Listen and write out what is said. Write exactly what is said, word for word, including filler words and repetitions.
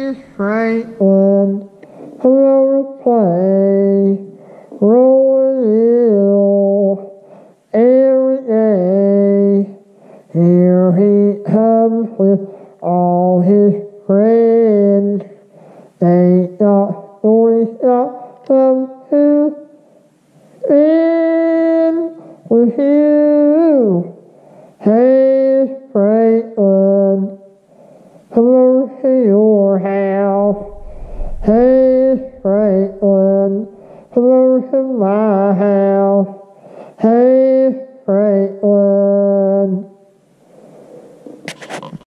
Franklin, hello to play, rolling every day. Here he comes with all his friends. They got stories got them to in with you. Hey, Franklin, come over to your house. Hey, Franklin, come over to my house. Hey, Franklin.